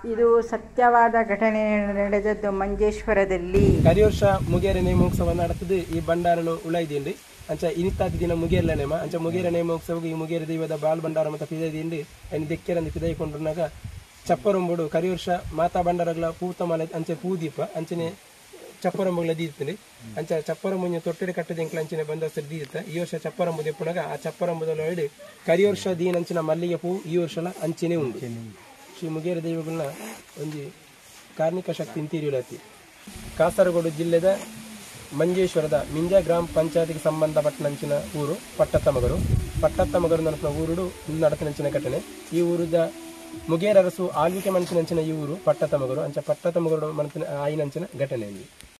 ಇದು ಸತ್ಯವಾದ ಘಟನೆ ನಡೆದದ್ದು ಮಂಜೇಶ್ವರದಲ್ಲಿ. ಕರಿವರ್ಷ ಮುಗೇರ ನೇಮೋತ್ಸವ ನಡೆತದೆ ಈ ಬಂಡಾರನು ಉಳೈದಿಂಡಿ ಅಂಚ ಇನಿತ್ತಾದ ದಿನ ಮುಗೇರ್ಲ ನೇಮ ಅಂಚ ಮುಗೇರ ನೇಮೋತ್ಸವಕ್ಕೆ ಈ ಮುಗೇರ ದೈವದ ಬಾಲ್ ಭಂಡಾರ ಮತ್ತು ಪಿದೈದಿಂಡಿ ಅನ್ನು ದೆಕ್ಕೆರಂದು ಪಿದೈಕೊಂಡ್ರಾಗ ಚಪ್ಪರೊಂಬುಡು ಕರಿವರ್ಷ ಮಾತಾ ಭಂಡಾರಗಳ ಪೂತಮಾಲೆ ಅಂಚೆ ಪೂದೀಪ ಅಂಚನೆ ಚಪ್ಪರಂಬುಗಳ ದೀರ್ತೀನಿ ಅಂಚ ಚಪ್ಪರಂಬು ತೊಟ್ಟೆಡೆ ಕಟ್ಟದ ಎಂಕ್ಲ ಅಂಚಿನ ಬಂದೋಸ್ತರ ದೀರ್ತ ಈ ವರ್ಷ ಚಪ್ಪರಂಬು ದೆಪ್ಪುನಾಗ ಆ ಚಪ್ಪರಂಬುದಲ್ಲಿ ಕರಿವರ್ಷ ದೀನ್ ಅಂಚಿನ ಮಲ್ಲಿಗೆ ಪೂ ಈ ವರ್ಷಲ ಅಂಚಿನೇ ಉಂಟು. ಶ್ರೀ ಮುಗೇರ ದೈವಗಳನ್ನ ಒಂದು ಕಾರ್ಮಿಕ ಶಕ್ತಿ ಇಂತೀರಿಯುಲತಿ. ಕಾಸರಗೋಡು ಜಿಲ್ಲೆದ ಮಂಜೇಶ್ವರದ ಮಿಂಜ ಗ್ರಾಮ ಪಂಚಾಯತಿಗೆ ಸಂಬಂಧಪಟ್ಟನಂಚಿನ ಊರು ಪಟ್ಟತ್ತಮಗರು ನೆನಪಿನ ಊರುಡು ನಡತನಂಚಿನ ಘಟನೆ. ಈ ಊರದ ಮುಗೇರ ಅರಸು ಆಳ್ವಿಕೆ ಮನಸ್ಸಿನಂಚಿನ ಈ ಊರು ಪಟ್ಟತ್ತಮಗರು ಅಂಚ ಪಟ್ಟತ್ತಮಗರು ಮನಸ್ಸಿನ ಆಯಿನಂಚಿನ ಘಟನೆ.